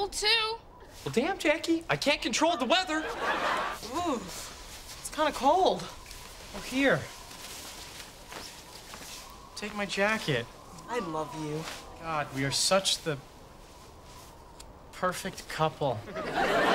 cold, too. Well, damn, Jackie. I can't control the weather. Ooh, it's kind of cold. Oh, here. Take my jacket. I love you. God, we are such the perfect couple.